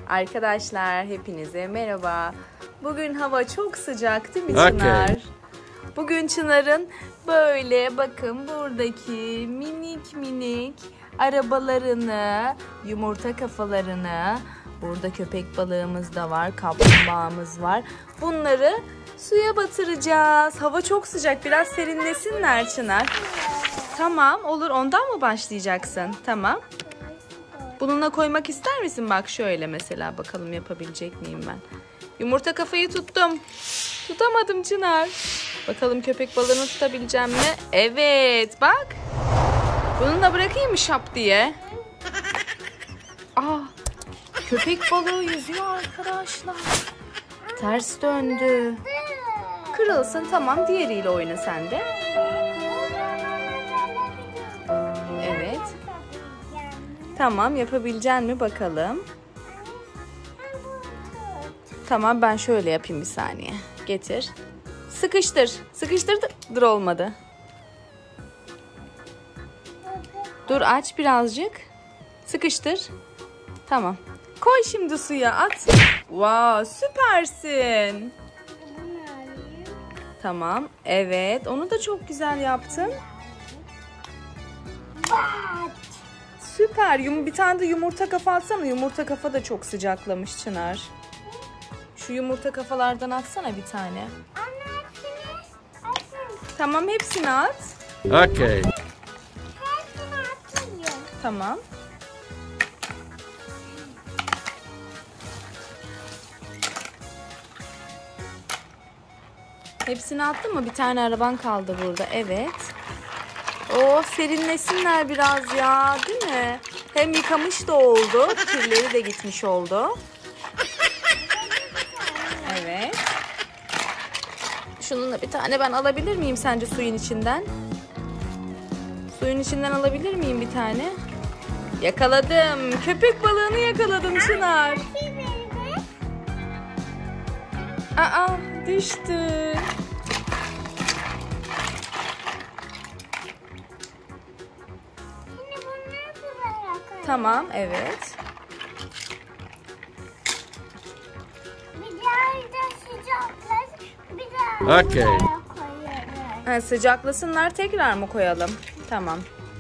Arkadaşlar hepinize merhaba. Bugün hava çok sıcak değil mi Çınar? Okay. Bugün Çınar'ın böyle bakın buradaki minik arabalarını, yumurta kafalarını, burada köpek balığımız da var, kaplumbağamız var. Bunları suya batıracağız. Hava çok sıcak, biraz serinlesinler Çınar. Tamam, olur, ondan mı başlayacaksın? Tamam. Bununla koymak ister misin? Bak şöyle mesela, bakalım yapabilecek miyim ben? Yumurta kafayı tuttum. Tutamadım Çınar. Bakalım köpek balığını tutabileceğim mi? Evet, bak. Bununla bırakayım mı şap diye? Aa, köpek balığı yüzüyor arkadaşlar. Ters döndü. Kırılsın, tamam, diğeriyle oyna sen de. Evet. Tamam, yapabilecek mi bakalım. Tamam, ben şöyle yapayım, bir saniye. Getir. Sıkıştır. Sıkıştırdı. Dur, olmadı. Dur, aç birazcık. Sıkıştır. Tamam. Koy şimdi suya, at. Wow, süpersin. Tamam. Evet, onu da çok güzel yaptın. Süper. Bir tane de yumurta kafa atsana. Yumurta kafa da çok sıcaklamış Çınar. Şu yumurta kafalardan atsana bir tane. Tamam, hepsini at. Okay. Tamam. Hepsini attın mı? Bir tane araban kaldı burada. Evet. Oh, serinlesinler biraz ya, değil mi? Hem yıkamış da oldu. Kirleri de gitmiş oldu. Evet. Şununla bir tane ben alabilir miyim sence suyun içinden? Suyun içinden alabilir miyim bir tane? Yakaladım. Köpek balığını yakaladım Çınar. Aa, düştü. Tamam, evet. Okay. Ha, sıcaklasınlar, tekrar mı koyalım? Tamam.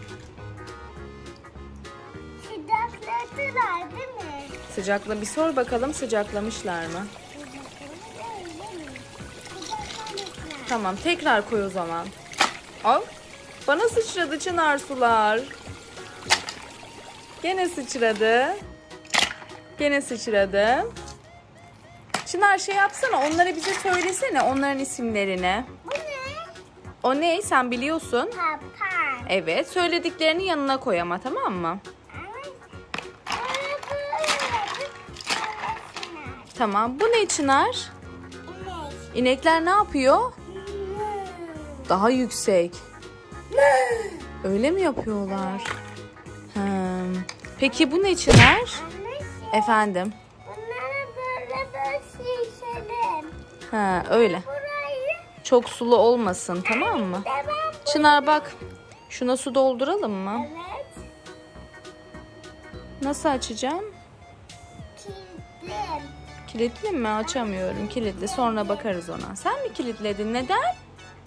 Sıcakladılar değil mi? Sıcakla bir sor bakalım, sıcaklamışlar mı? Tamam, tekrar koy o zaman. Al. Bana sıçradı Çınar sular. Gene sıçradı. Gene sıçradı. Çınar şey yapsana, onları bize söylesene, onların isimlerini. Bu ne? O ne? Sen biliyorsun. Papağan. Evet, söylediklerini yanına koy ama, tamam mı? Tamam. Bu ne Çınar? İnekler ne yapıyor? Daha yüksek. Öyle mi yapıyorlar? Peki bu ne Çınar? Efendim? Bunları böyle şişelim. Ha, öyle. Burayı Çok sulu olmasın, tamam mı? devam. Çınar bak. Şuna su dolduralım mı? Evet. Nasıl açacağım? Kilitli. Kilitli mi? Açamıyorum. Kilitli. Sonra bakarız ona. Sen mi kilitledin? Neden?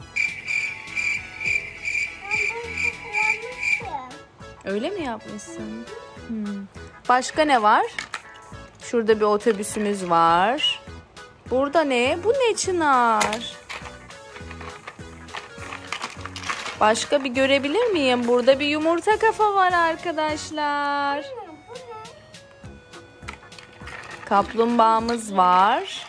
Öyle mi yapmışsın? Başka ne var? Şurada bir otobüsümüz var. Burada ne? Bu ne Çınar? Başka bir görebilir miyim? Burada bir yumurta kafa var arkadaşlar. Kaplumbağamız var.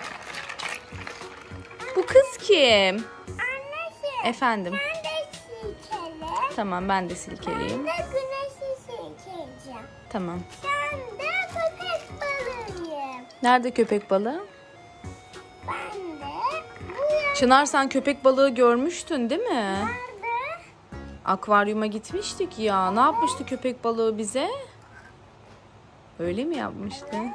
Bu kız kim? Anneciğim. Efendim. Ben de silkele. Tamam, ben de silkeleyeyim. Ben de güneşi silkeleyeceğim. Tamam. Sen de köpek balığıyım. Nerede köpek balığı? Ben de bu Çınar, sen köpek balığı görmüştün değil mi? yanlarda. Akvaryuma gitmiştik ya. Ne yapmıştı köpek balığı bize? Öyle mi yapmıştı? Anne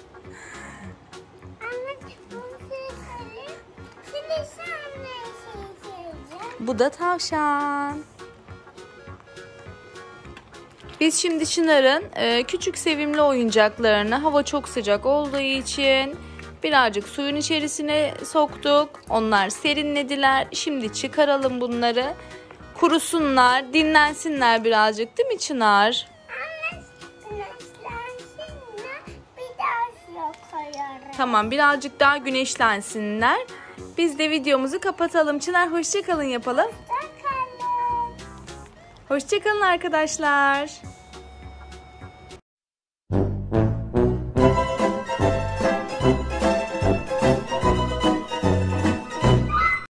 bunu silkelim. Şimdi sen de silkeleyeceğim. Bu da tavşan. Biz şimdi Çınar'ın küçük sevimli oyuncaklarını hava çok sıcak olduğu için birazcık suyun içerisine soktuk. Onlar serinlediler. Şimdi çıkaralım bunları. Kurusunlar, dinlensinler birazcık, değil mi Çınar? Anne güneşlensinler. Bir daha suya koyarım. Tamam, birazcık daha güneşlensinler. Biz de videomuzu kapatalım. Çınar hoşça kalın yapalım. Bakalım. Hoşça kalın arkadaşlar.